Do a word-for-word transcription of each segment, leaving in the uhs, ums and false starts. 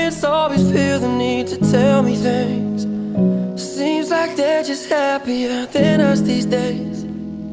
parents always feel the need to tell me things. Seems like they're just happier than us these days.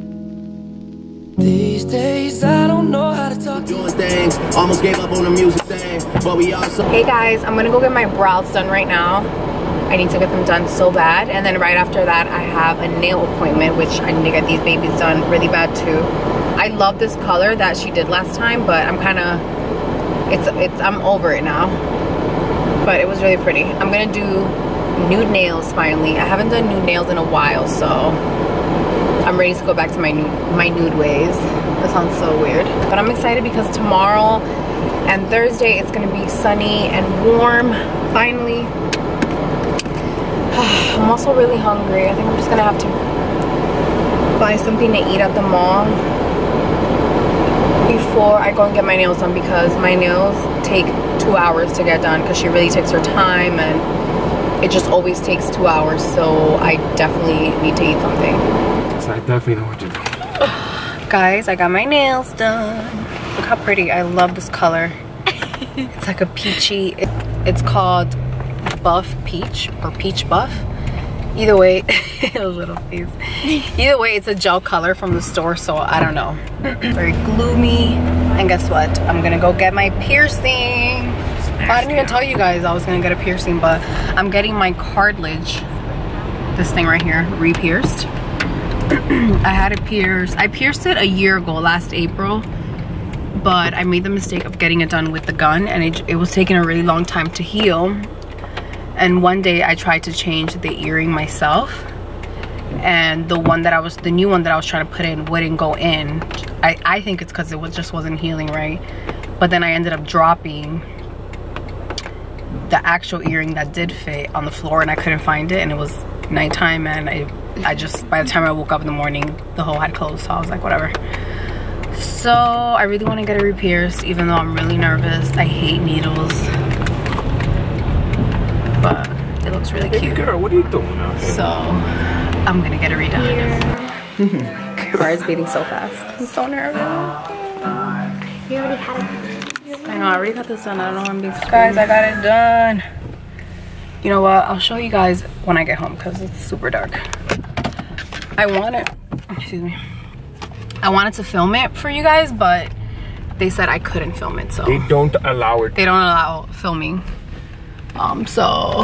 These days I don't know how to talk to doing things. Almost gave up on the music thing, but we also. Hey guys, I'm gonna go get my brows done right now. I need to get them done so bad, and then right after that I have a nail appointment, which I need to get these babies done really bad too. I love this color that she did last time, but I'm kind of it's it's I'm over it now. But it was really pretty. I'm gonna do nude nails finally. I haven't done nude nails in a while, so I'm ready to go back to my nude my nude ways. That sounds so weird, but I'm excited because tomorrow and Thursday it's gonna be sunny and warm finally. I'm also really hungry. I think I'm just gonna have to buy something to eat at the mall before I go and get my nails done, because my nails take two hours to get done because she really takes her time and it just always takes two hours. So I definitely need to eat something. So I definitely know what to do. Guys, I got my nails done. Look how pretty. I love this color. It's like a peachy, it, it's called Buff Peach or Peach Buff. Either way, a little face. Either way, it's a gel color from the store, so I don't know. Very gloomy. And guess what? I'm gonna go get my piercing. I didn't even tell you guys I was gonna get a piercing, but I'm getting my cartilage, this thing right here, re-pierced. I had it pierced. I pierced it a year ago, last April, but I made the mistake of getting it done with the gun, and it, it was taking a really long time to heal. And one day I tried to change the earring myself, and the one that I was, the new one that I was trying to put in wouldn't go in. I, I think it's because it was just wasn't healing right. But then I ended up dropping the actual earring that did fit on the floor, and I couldn't find it, and it was nighttime, and I, I just, by the time I woke up in the morning, the hole had closed, so I was like, whatever. So I really want to get it re-pierced, even though I'm really nervous. I hate needles. But it looks really cute. Hey girl, what are you doing out here? So I'm gonna get it redone. Kara's beating so fast. I'm so nervous. You already had it. I know, I already got this done. I don't know why I'm being screamed. Guys, I got it done. You know what? I'll show you guys when I get home because it's super dark. I wanted, excuse me. I wanted to film it for you guys, but they said I couldn't film it, so. They don't allow it. They don't allow filming. Um, so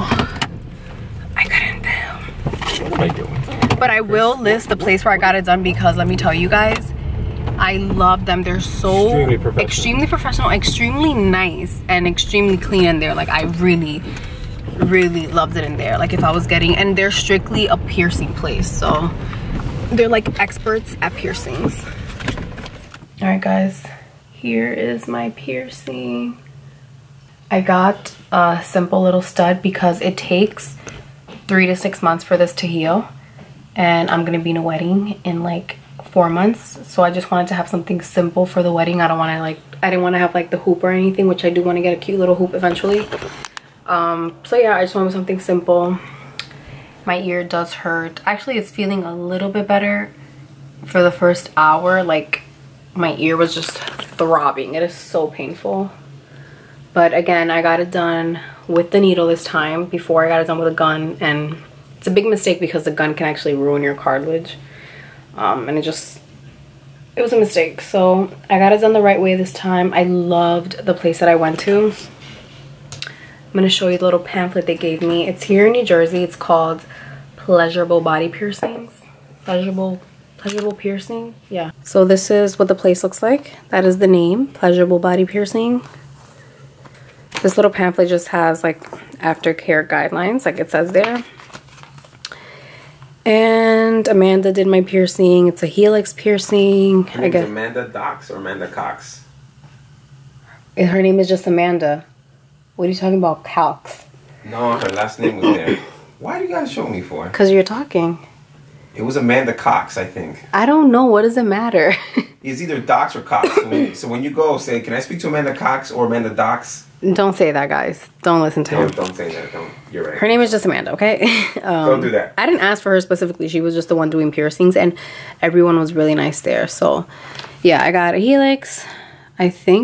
I couldn't film. What am I doing? But I will list the place where I got it done, because let me tell you guys, I love them. They're so extremely professional, extremely, professional, extremely nice, and extremely clean in there. Like I really, really loved it in there. Like if I was getting, and they're strictly a piercing place, so they're like experts at piercings. All right, guys, here is my piercing. I got a simple little stud because it takes three to six months for this to heal, and I'm gonna be in a wedding in like four months, so I just wanted to have something simple for the wedding. I don't want to like I didn't want to have like the hoop or anything, which I do want to get a cute little hoop eventually. Um so yeah, I just wanted something simple. My ear does hurt. Actually, it's feeling a little bit better. For the first hour, like my ear was just throbbing. It is so painful. But again, I got it done with the needle this time before I got it done with a gun, and it's a big mistake because the gun can actually ruin your cartilage. Um, and it just, it was a mistake. So I got it done the right way this time. I loved the place that I went to. I'm gonna show you the little pamphlet they gave me. It's here in New Jersey. It's called Pleasurable Body Piercings. Pleasurable, Pleasurable Piercing, yeah. So this is what the place looks like. That is the name, Pleasurable Body Piercing. This little pamphlet just has like aftercare guidelines, like it says there. And Amanda did my piercing. It's a helix piercing. Her I guess Amanda Dox or Amanda Cox? Her name is just Amanda. What are you talking about, Cox? No, her last name was there. Why do you guys show me for? Because you're talking. It was Amanda Cox, I think. I don't know. What does it matter? It's either Dox or Cox. So when, so when you go, say, can I speak to Amanda Cox or Amanda Dox? Don't say that, guys. Don't listen to Don't, him. don't say that. Don't. You're right. Her name is just Amanda, okay? um, Don't do that. I didn't ask for her specifically. She was just the one doing piercings, and everyone was really nice there. So, yeah, I got a helix. I think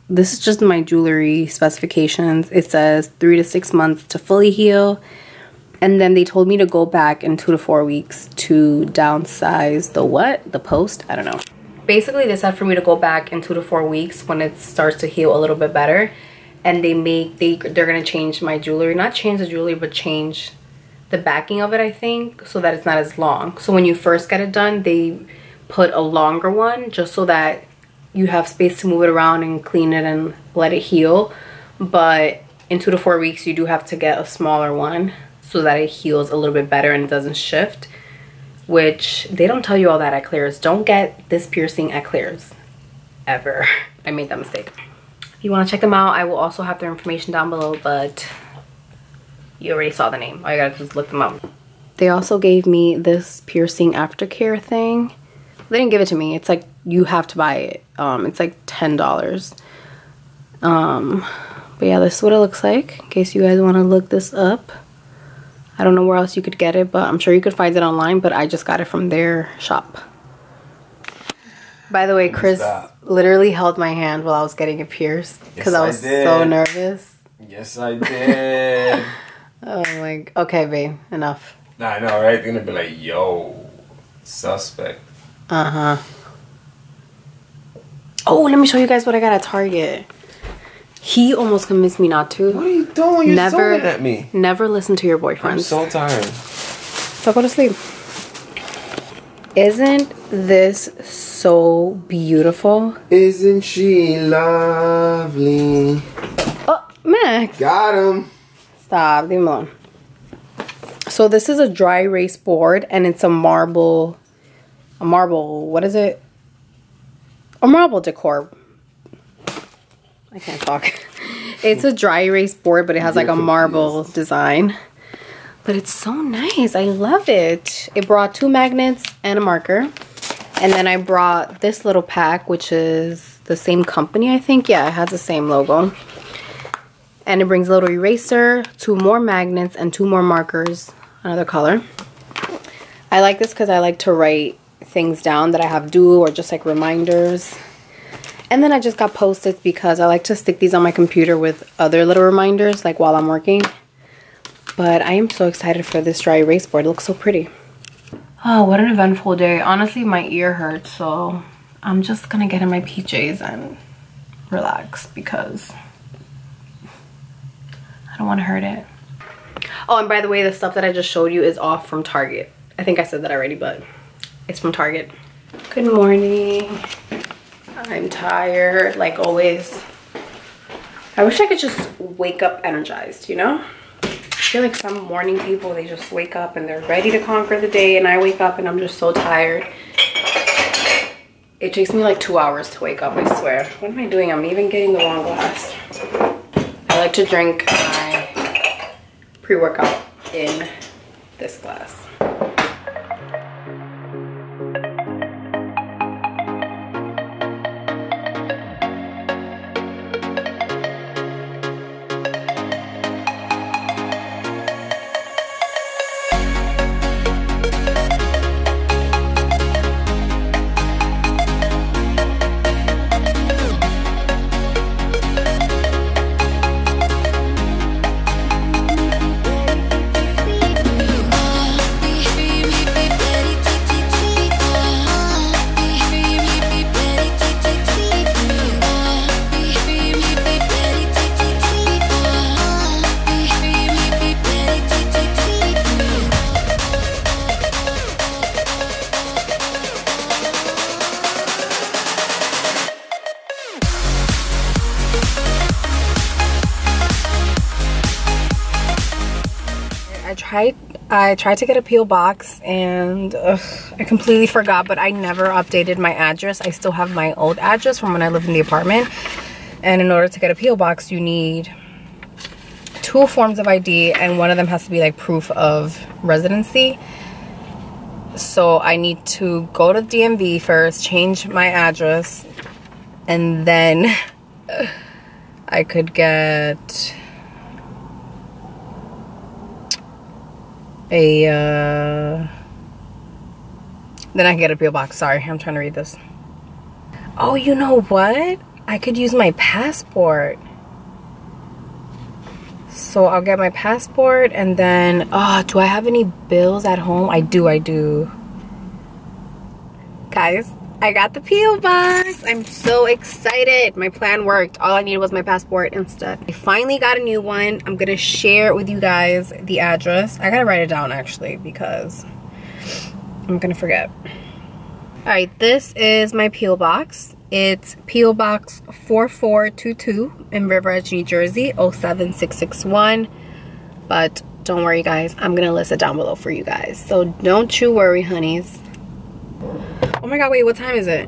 this is just my jewelry specifications. It says three to six months to fully heal. And then they told me to go back in two to four weeks to downsize the what? The post? I don't know. Basically, they said for me to go back in two to four weeks when it starts to heal a little bit better. And they make, they, they're going to change my jewelry. Not change the jewelry, but change the backing of it, I think, so that it's not as long. So when you first get it done, they put a longer one just so that you have space to move it around and clean it and let it heal. But in two to four weeks, you do have to get a smaller one so that it heals a little bit better and it doesn't shift, which they don't tell you all that at Claire's. Don't get this piercing at Claire's, ever. I made that mistake. If you want to check them out, I will also have their information down below, but you already saw the name. All you gotta do is look them up. They also gave me this piercing aftercare thing. They didn't give it to me. It's like you have to buy it. Um, it's like ten dollars. Um, but yeah, this is what it looks like, in case you guys want to look this up. I don't know where else you could get it, but I'm sure you could find it online, but I just got it from their shop. By the way, Chris literally held my hand while I was getting it pierced because yes, I was I so nervous. Yes, I did. Oh my, okay, babe, enough. Nah, I know, right? They're gonna be like, yo, suspect. Uh-huh. Oh, let me show you guys what I got at Target. He almost convinced me not to. What are you doing? You're never, so mad at me. Never listen to your boyfriend. I'm so tired. So go to sleep. Isn't this so beautiful? Isn't she lovely? Oh, Max. Got him. Stop, leave him alone. So this is a dry erase board, and it's a marble, a marble, what is it? A marble decor. I can't talk. It's a dry erase board, but it has like a marble design. But it's so nice. I love it. It brought two magnets and a marker. And then I brought this little pack, which is the same company, I think. Yeah, it has the same logo. And it brings a little eraser, two more magnets, and two more markers, another color. I like this because I like to write things down that I have due or just like reminders. And then I just got Post-its because I like to stick these on my computer with other little reminders, like while I'm working. But I am so excited for this dry erase board. It looks so pretty. Oh, what an eventful day. Honestly, my ear hurts, so I'm just gonna get in my P Js and relax because I don't want to hurt it. Oh, and by the way, the stuff that I just showed you is off from Target. I think I said that already, but it's from Target. Good morning. I'm tired, like always. I wish I could just wake up energized, you know? I feel like some morning people, they just wake up and they're ready to conquer the day, and I wake up and I'm just so tired. It takes me like two hours to wake up, I swear. What am I doing? I'm even getting the wrong glass. I like to drink my pre-workout in this glass. I tried I tried to get a P O box and ugh, I completely forgot, but I never updated my address. I still have my old address from when I lived in the apartment. And in order to get a P O box, you need two forms of I D, and one of them has to be like proof of residency. So I need to go to D M V first, change my address, and then I could get a uh then I can get a P O box. Sorry, I'm trying to read this. Oh, you know what? I could use my passport. So I'll get my passport and then, oh, do I have any bills at home? I do, I do. Guys, I got the P O box. I'm so excited. My plan worked. All I needed was my passport and stuff. I finally got a new one. I'm gonna share with you guys the address. I gotta write it down actually because I'm gonna forget. All right, this is my P O box. It's P O Box four four two two in River Edge, New Jersey, oh seven six six one. But don't worry guys, I'm gonna list it down below for you guys. So don't you worry, honeys. Oh my god, wait, what time is it?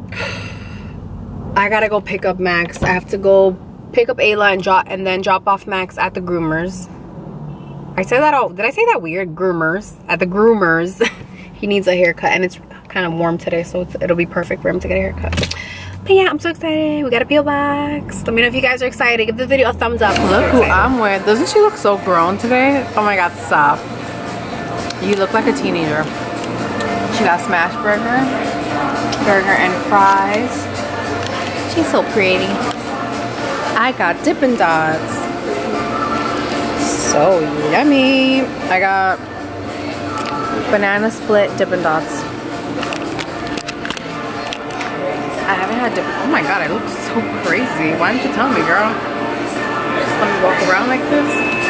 I gotta go pick up Max. I have to go pick up Ayla and drop and then drop off Max at the groomers. I said that all, did I say that weird? Groomers. At the groomers. He needs a haircut and it's kind of warm today, so it's, it'll be perfect for him to get a haircut. But yeah, I'm so excited. We got a P O box. Let me know if you guys are excited. Give the video a thumbs up. Look who I'm with. Doesn't she look so grown today? Oh my god, stop. You look like a teenager. She got smash burger, burger and fries. She's so pretty. I got Dippin' Dots. So yummy. I got banana split Dippin' Dots. I haven't had Dippin'. Oh my god, I look so crazy. Why didn't you tell me, girl? Just let me walk around like this.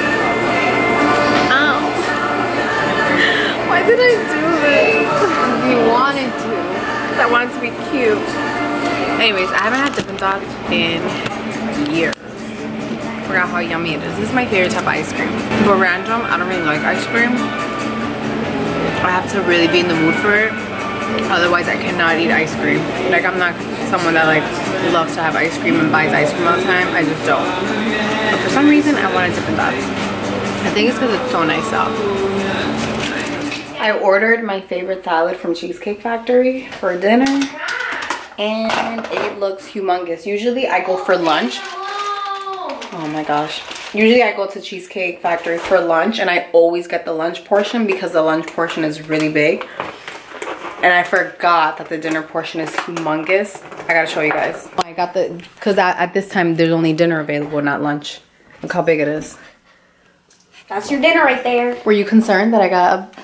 Ow. Why did I do this? You wanted to. Because I wanted to be cute. Anyways, I haven't had Dippin' Dots in years. Forgot how yummy it is. This is my favorite type of ice cream. But random, I don't really like ice cream. I have to really be in the mood for it. Otherwise, I cannot eat ice cream. Like, I'm not someone that like loves to have ice cream and buys ice cream all the time. I just don't. But for some reason, I wanted Dippin' Dots. I think it's because it's so nice out. I ordered my favorite salad from Cheesecake Factory for dinner. And it looks humongous. Usually, I go for lunch. Oh my gosh. Usually I go to Cheesecake Factory for lunch and I always get the lunch portion because the lunch portion is really big. And I forgot that the dinner portion is humongous. I gotta show you guys. I got the, because at, at this time there's only dinner available, not lunch. Look how big it is. That's your dinner right there. Were you concerned that I got a...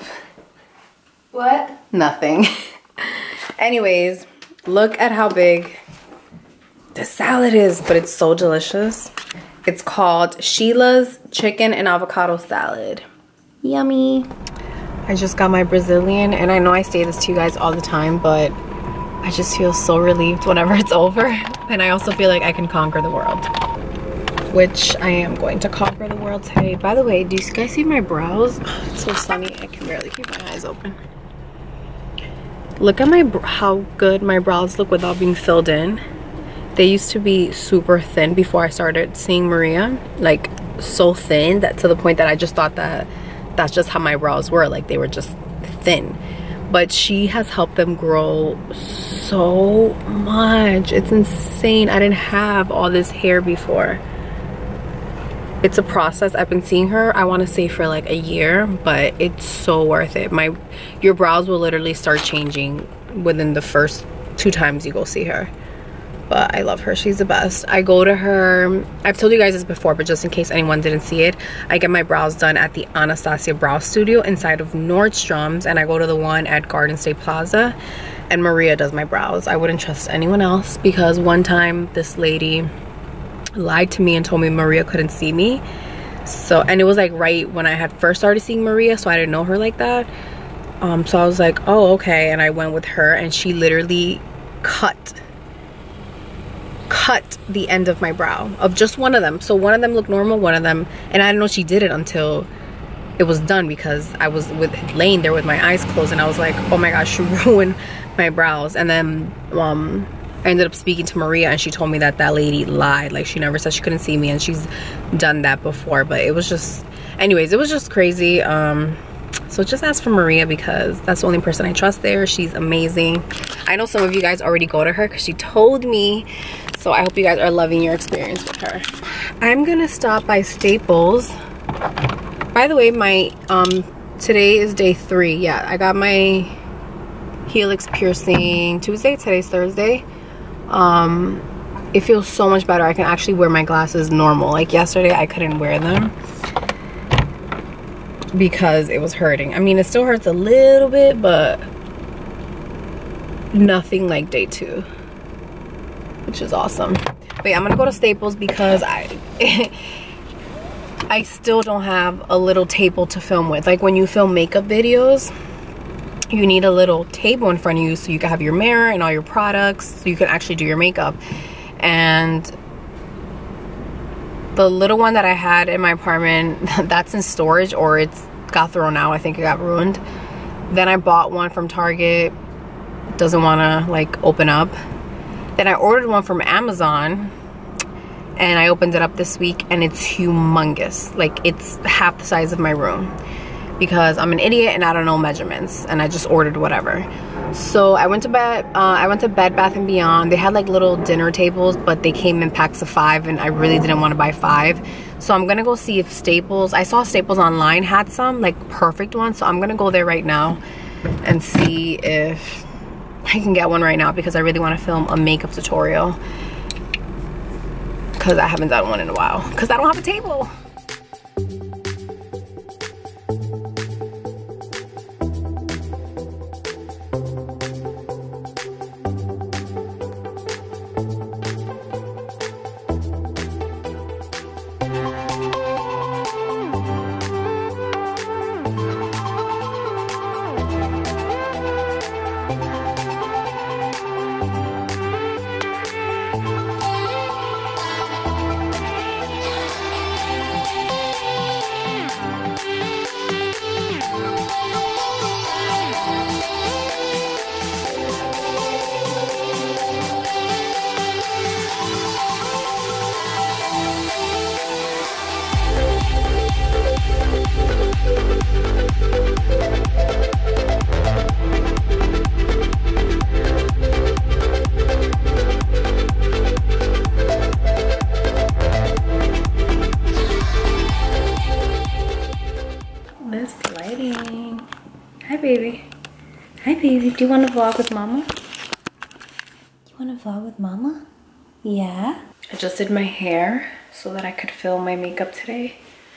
What? Nothing. Anyways, look at how big the salad is, but it's so delicious. It's called Sheila's Chicken and Avocado Salad. Yummy. I just got my Brazilian, and I know I say this to you guys all the time, but I just feel so relieved whenever it's over. And I also feel like I can conquer the world, which I am going to conquer the world today. By the way, do you guys see my brows? Oh, it's so sunny, I can barely keep my eyes open. Look at my how good my brows look without being filled in. They used to be super thin before I started seeing Maria, like so thin that to the point that I just thought that that's just how my brows were, like they were just thin. But she has helped them grow so much. It's insane. I didn't have all this hair before. It's a process. I've been seeing her, I want to say for like a year, but it's so worth it. My your brows will literally start changing within the first two times you go see her. But I love her. She's the best. I go to her, I've told you guys this before, but just in case anyone didn't see it, I get my brows done at the Anastasia Brow Studio inside of Nordstrom's, and I go to the one at Garden State Plaza, and Maria does my brows. I wouldn't trust anyone else because one time this lady lied to me and told me Maria couldn't see me. So, and it was like right when I had first started seeing Maria, so I didn't know her like that. Um, so I was like, oh, okay, and I went with her, and she literally cut cut the end of my brow of just one of them. So one of them looked normal, one of them, and I didn't know she did it until it was done because I was with laying there with my eyes closed, and I was like, oh my gosh, she ruined my brows. And then um I ended up speaking to Maria, and she told me that that lady lied. Like, she never said she couldn't see me, and she's done that before. But it was just, anyways, it was just crazy. Um so just ask for Maria because that's the only person I trust there. She's amazing. I know some of you guys already go to her because she told me. So I hope you guys are loving your experience with her. I'm gonna stop by Staples. By the way, my um today is day three. Yeah, I got my helix piercing Tuesday. Today's Thursday. Um it feels so much better. I can actually wear my glasses normal. Like yesterday I couldn't wear them because it was hurting. I mean, it still hurts a little bit, but nothing like day two, which is awesome. But yeah, I'm gonna go to Staples because I I still don't have a little table to film with. Like when you film makeup videos, you need a little table in front of you so you can have your mirror and all your products so you can actually do your makeup. And the little one that I had in my apartment, that's in storage, or it's got thrown out. I think it got ruined. Then I bought one from Target. Doesn't want to like open up. Then I ordered one from Amazon and I opened it up this week and it's humongous. Like it's half the size of my room because I'm an idiot and I don't know measurements and I just ordered whatever. So I went to bed uh, I went to Bed Bath and Beyond. They had like little dinner tables, but they came in packs of five and I really didn't want to buy five. So I'm gonna go see if Staples, I saw Staples online had some like perfect ones, so I'm gonna go there right now and see if I can get one right now because I really want to film a makeup tutorial because I haven't done one in a while because I don't have a table. Baby. Hi baby, do you want to vlog with mama? You want to vlog with mama? Yeah? I just did my hair so that I could film my makeup today.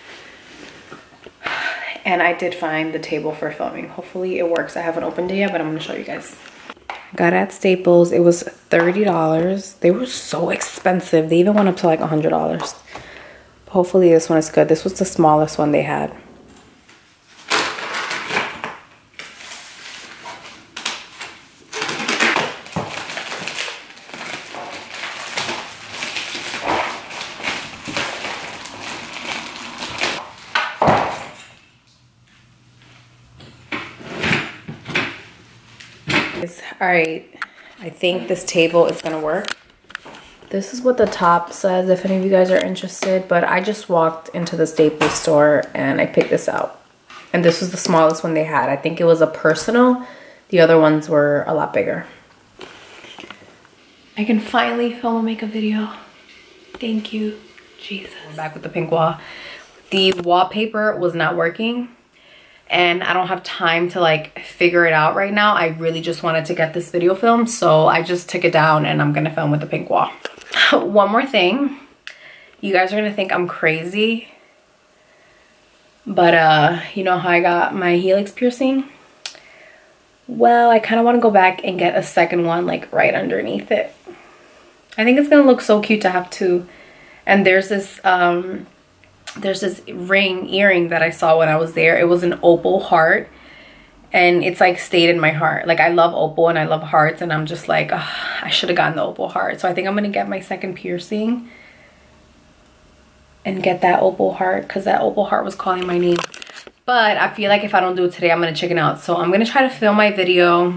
And I did find the table for filming. Hopefully it works. I haven't opened it yet, but I'm going to show you guys. Got it at Staples. It was thirty dollars. They were so expensive. They even went up to like one hundred dollars. Hopefully this one is good. This was the smallest one they had. All right, I think this table is gonna work. This is what the top says if any of you guys are interested, but I just walked into the Staples store and I picked this out. And this was the smallest one they had. I think it was a personal. The other ones were a lot bigger. I can finally film a makeup video. Thank you, Jesus. We're back with the pink wall. The wallpaper was not working. And I don't have time to like figure it out right now. I really just wanted to get this video filmed, so I just took it down and I'm gonna film with the pink wall. One more thing, you guys are gonna think I'm crazy, but uh you know how I got my helix piercing? Well, I kind of want to go back and get a second one like right underneath it. I think it's gonna look so cute to have two. And there's this um there's this ring earring that I saw when I was there. It was an opal heart and it's like stayed in my heart. Like I love opal and I love hearts and I'm just like, oh, I should have gotten the opal heart. So I think I'm gonna get my second piercing and get that opal heart because that opal heart was calling my name. But I feel like if I don't do it today, I'm gonna chicken out. So I'm gonna try to film my video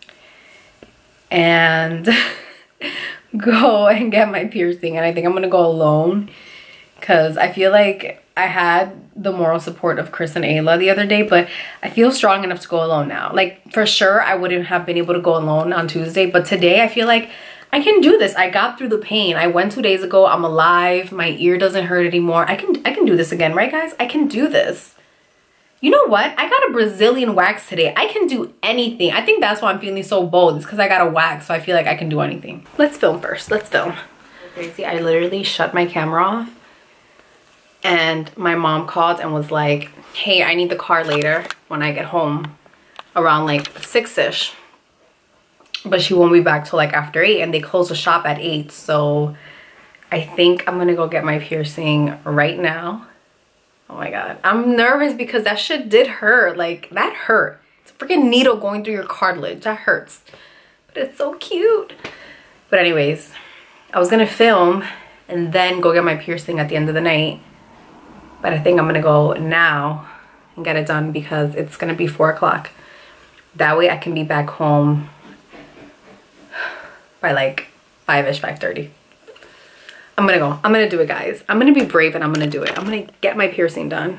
and go and get my piercing. And I think I'm gonna go alone because I feel like I had the moral support of Chris and Ayla the other day, but I feel strong enough to go alone now. Like for sure, I wouldn't have been able to go alone on Tuesday, but today I feel like I can do this. I got through the pain. I went two days ago. I'm alive. My ear doesn't hurt anymore. I can, I can do this again, right guys? I can do this. You know what? I got a Brazilian wax today. I can do anything. I think that's why I'm feeling so bold. It's because I got a wax, so I feel like I can do anything. Let's film first. Let's film. Crazy. I literally shut my camera off and my mom called and was like, hey, I need the car later when I get home around like six-ish. But she won't be back till like after eight, and they close the shop at eight. So I think I'm gonna go get my piercing right now. Oh my God. I'm nervous because that shit did hurt. Like, that hurt. It's a freaking needle going through your cartilage. That hurts. But it's so cute. But anyways, I was gonna film and then go get my piercing at the end of the night. But I think I'm gonna go now and get it done because it's gonna be four o'clock. That way I can be back home by like five-ish, five thirty. I'm gonna go. I'm gonna do it, guys. I'm gonna be brave and I'm gonna do it. I'm gonna get my piercing done.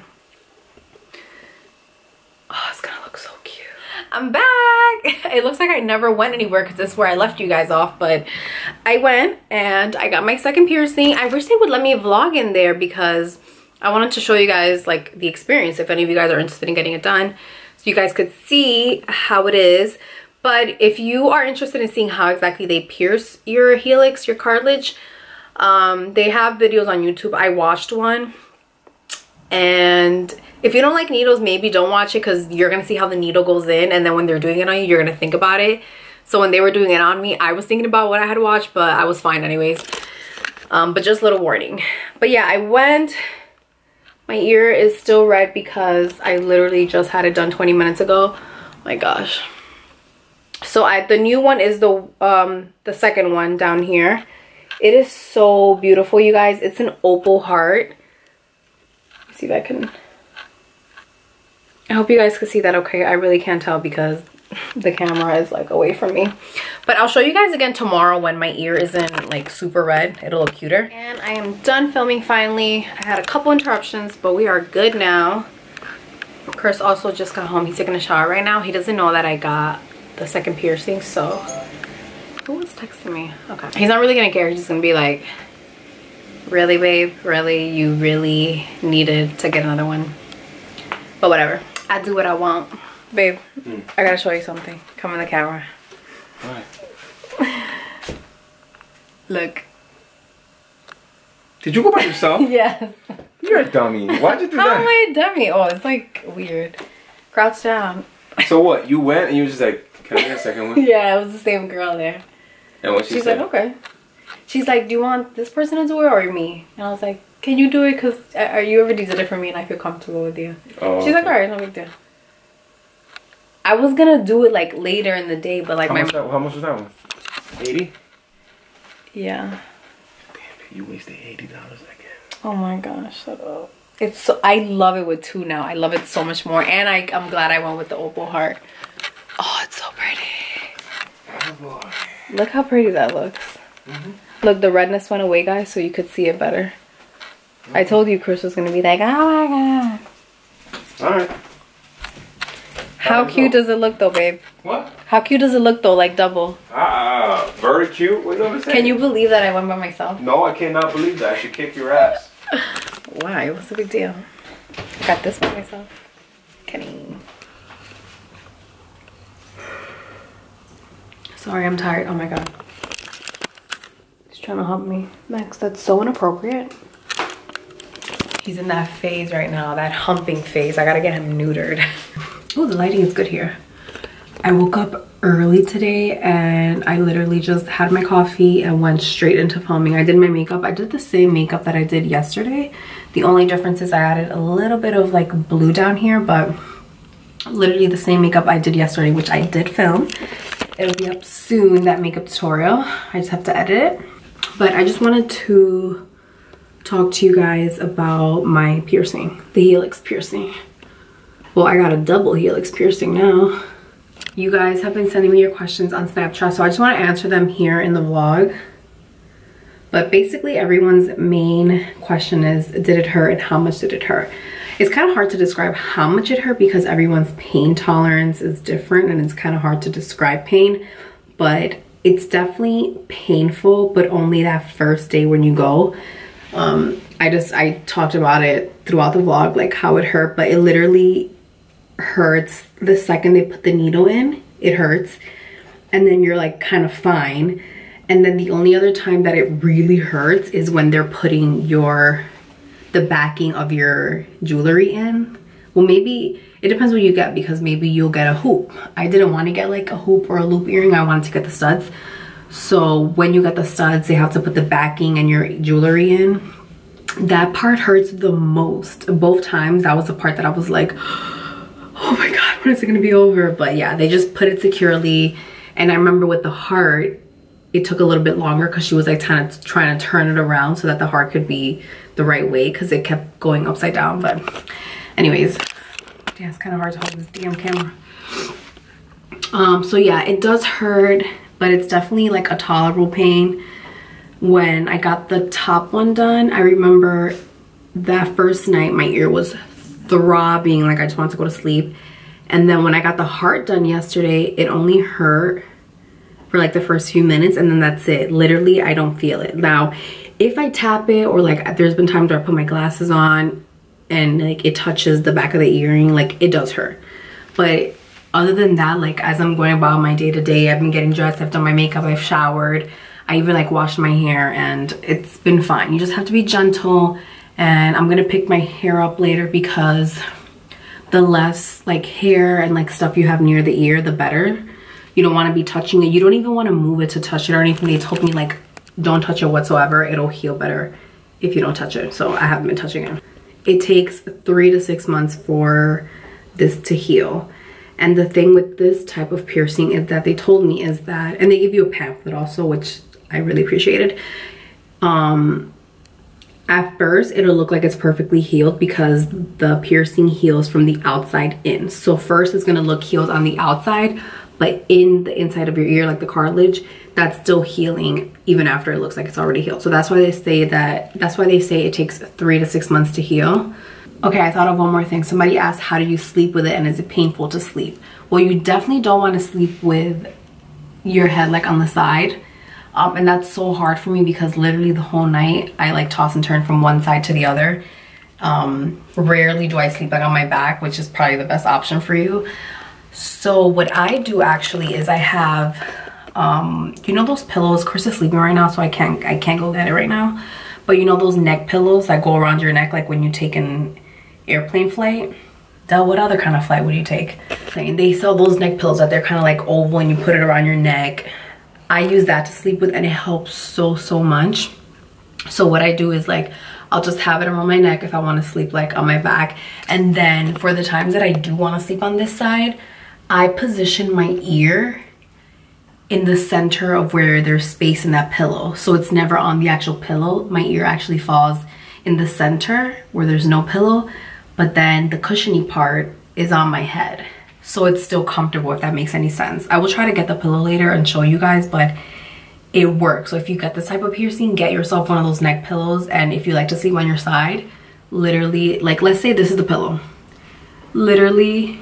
Oh, it's gonna look so cute. I'm back. It looks like I never went anywhere because this is where I left you guys off, but I went and I got my second piercing. I wish they would let me vlog in there because I wanted to show you guys like the experience if any of you guys are interested in getting it done, so you guys could see how it is. But if you are interested in seeing how exactly they pierce your helix, your cartilage, um they have videos on YouTube. I watched one, and if you don't like needles, maybe don't watch it because you're gonna see how the needle goes in, and then when they're doing it on you, you're gonna think about it. So when they were doing it on me, I was thinking about what I had watched, but I was fine anyways. Um but just a little warning. But yeah, I went. My ear is still red because I literally just had it done twenty minutes ago. Oh my gosh. So I the new one is the um the second one down here. It is so beautiful, you guys. It's an opal heart. Let's see if I can. I hope you guys can see that okay. I really can't tell because the camera is like away from me. But I'll show you guys again tomorrow when my ear isn't like super red. It'll look cuter. And I am done filming finally. I had a couple interruptions, but we are good now. Chris also just got home. He's taking a shower right now. He doesn't know that I got the second piercing, so. Who was texting me? Okay. He's not really gonna care. He's just gonna be like, really, babe? Really? You really needed to get another one? But whatever. I do what I want. Babe, mm. I gotta show you something. Come in the camera. What? Look. Did you go by yourself? Yes. You're a dummy. Why'd you do How that? am I a dummy? Oh, it's like weird. Crouch down. So what? You went and you were just like, can I get a second one? Yeah, it was the same girl there. And what she She's said? like, okay. She's like, do you want this person to do it or me? And I was like, can you do it? Because are you already did it for me and I feel comfortable with you. Oh, She's okay. like, all right, no big deal. I was going to do it like later in the day, but like how my... Much that, how much was that one? eighty? Yeah. Damn, you wasted eighty dollars again. Oh my gosh, shut up. It's so, I love it with two now. I love it so much more. And I, I'm glad I went with the opal heart. Oh, it's so pretty. Oh boy. Look how pretty that looks. Mm-hmm. Look, the redness went away, guys, so you could see it better. Mm-hmm. I told you Chris was going to be like, oh my god. Alright. How cute does it look though, babe? What? How cute does it look though, like double? Ah, uh, very cute. What are you saying? Can you believe that I went by myself? No, I cannot believe that. I should kick your ass. Why? What's the big deal? I got this by myself. Kenny. Sorry, I'm tired. Oh my god. He's trying to help me. Max, that's so inappropriate. He's in that phase right now, that humping phase. I gotta get him neutered. Oh, the lighting is good here. I woke up early today and I literally just had my coffee and went straight into filming. I did my makeup. I did the same makeup that I did yesterday. The only difference is I added a little bit of like blue down here, but literally the same makeup I did yesterday, which I did film. It'll be up soon, that makeup tutorial. I just have to edit it. But I just wanted to talk to you guys about my piercing, the helix piercing. Well, I got a double helix piercing now. You guys have been sending me your questions on Snapchat, so I just want to answer them here in the vlog. But basically everyone's main question is, did it hurt and how much did it hurt? It's kind of hard to describe how much it hurt because everyone's pain tolerance is different and it's kind of hard to describe pain, but it's definitely painful, but only that first day when you go. Um, I just, I talked about it throughout the vlog, like how it hurt, but it literally hurts the second they put the needle in. It hurts. And then you're like kind of fine. And then the only other time that it really hurts is when they're putting your, the backing of your jewelry in. Well, maybe, it depends what you get, because maybe you'll get a hoop. I didn't want to get like a hoop or a loop earring. I wanted to get the studs. So when you get the studs, they have to put the backing and your jewelry in. That part hurts the most. Both times, that was the part that I was like, oh my God, when is it gonna be over? But yeah, they just put it securely. And I remember with the heart, it took a little bit longer because she was like trying to, trying to turn it around so that the heart could be the right way, because it kept going upside down. But anyways, yeah, it's kind of hard to hold this damn camera. Um, so yeah, it does hurt, but it's definitely like a tolerable pain. When I got the top one done, I remember that first night my ear was throbbing, like I just wanted to go to sleep. And then when I got the heart done yesterday, it only hurt for like the first few minutes, and then that's it. Literally, I don't feel it. Now, if I tap it, or like there's been times where I put my glasses on and like it touches the back of the earring, like it does hurt. But other than that, like as I'm going about my day to day, I've been getting dressed, I've done my makeup, I've showered, I even like washed my hair, and it's been fine. You just have to be gentle. And I'm gonna pick my hair up later, because the less like hair and like stuff you have near the ear, the better. You don't want to be touching it. You don't even want to move it to touch it or anything. They told me like don't touch it whatsoever. It'll heal better if you don't touch it. So I haven't been touching it. It takes three to six months for this to heal. And the thing with this type of piercing is that they told me is that, and they give you a pamphlet also, which I really appreciated. Um, at first, it'll look like it's perfectly healed because the piercing heals from the outside in. So first it's gonna look healed on the outside, but in the inside of your ear, like the cartilage, that's still healing even after it looks like it's already healed. So that's why they say that, that's why they say it takes three to six months to heal. Okay, I thought of one more thing. Somebody asked, how do you sleep with it, and is it painful to sleep? Well, you definitely don't want to sleep with your head like on the side. Um, and that's so hard for me because literally the whole night I like toss and turn from one side to the other. Um, rarely do I sleep like on my back, which is probably the best option for you. So what I do actually is I have, um, you know those pillows, Chris is sleeping right now, so I can't, I can't go get it right now. But you know those neck pillows that go around your neck, like when you take an airplane flight? Duh, what other kind of flight would you take? They sell those neck pillows that they're kind of like oval and you put it around your neck. I use that to sleep with and it helps so, so much. So what I do is like, I'll just have it around my neck if I want to sleep like on my back. And then for the times that I do want to sleep on this side, I position my ear in the center of where there's space in that pillow. So it's never on the actual pillow. My ear actually falls in the center where there's no pillow, but then the cushiony part is on my head. So it's still comfortable, if that makes any sense. I will try to get the pillow later and show you guys, but it works. So if you get this type of piercing, get yourself one of those neck pillows. And if you like to sleep on your side, literally, like let's say this is the pillow. Literally,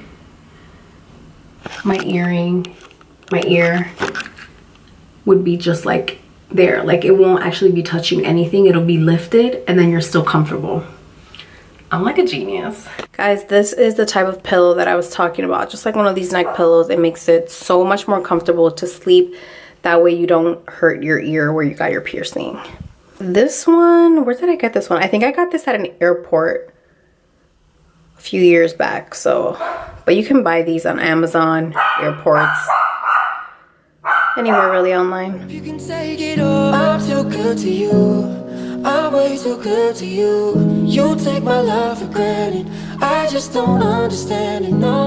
my earring, my ear would be just like there. Like it won't actually be touching anything. It'll be lifted and then you're still comfortable. I'm like a genius. Guys, this is the type of pillow that I was talking about. Just like one of these neck pillows, it makes it so much more comfortable to sleep. That way you don't hurt your ear where you got your piercing. This one, where did I get this one? I think I got this at an airport a few years back. So, but you can buy these on Amazon, airports, anywhere really online. You can take it all. I'm too good to you. I'm way too good to you. You take my love for granted. I just don't understand it, no.